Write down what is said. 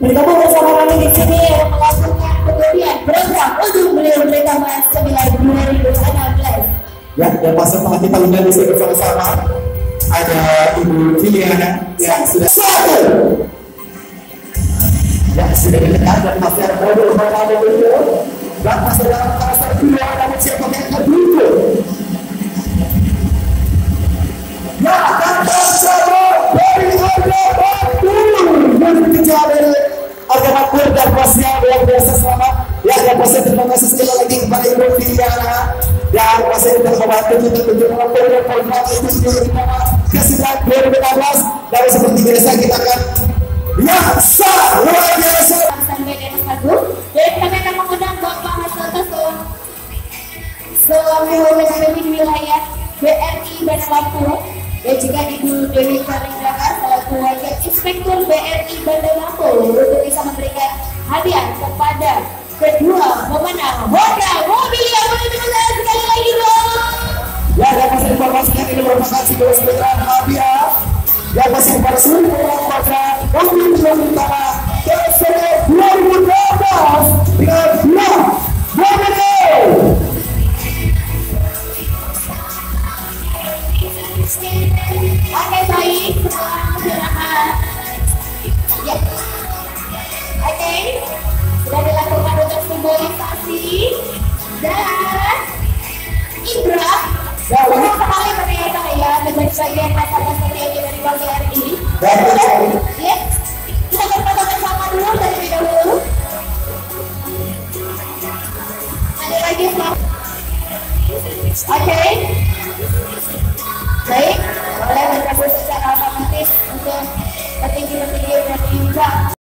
Bergabung bersama kami di sini yang melakukan pembelian program untuk beliau bersama 9 2016. Ya, yang pas setelah kita undang di sini bersama-sama ada Ibu Filiana yang sudah satu. Ya, sudah diletak dan masih ada model itu. Dan masih dalam fase kedua, namun siapa yang kedua? Ya, dan bersama dari harga batu yang dikejar harga batu dan pasnya luar biasa selamat. Ya, dan pasnya terima kasih sekali lagi kepada Ibu Filiana. Dan pasnya kita membantu kita untuk memperoleh program itu sendiri ke-9 2016. Dan seperti biasa kita akan luar biasa. Sampai di atas lagu, dan kami akan mengundang Bapak Hasil Tasum selaku pemimpin wilayah BRI Bandar Lampung dan juga Ibu Dewi Karindaka selaku wakil inspektur BRI Bandar Lampung untuk bisa memberikan hadiah kepada kedua pemenang Honda mobil yang menentukan sekali lagi dong. Ya, dapat saya informasikan ini merupakan sebuah sebuah hadiah yang masih pada seluruh orang pada mobil yang utama TSR 2012 dengan dua mobil. Oke, baik, silakan. Ya, oke, sudah dilakukan untuk simbolisasi dan Indra. Senang sekali ternyata ya dengan bagian masyarakat yang dari BRI. Ya, kita berfoto bersama dulu terlebih dahulu. Ada lagi Pak? Oke. Baik, boleh bergabung secara otomatis untuk petinggi-petinggi dari Indra.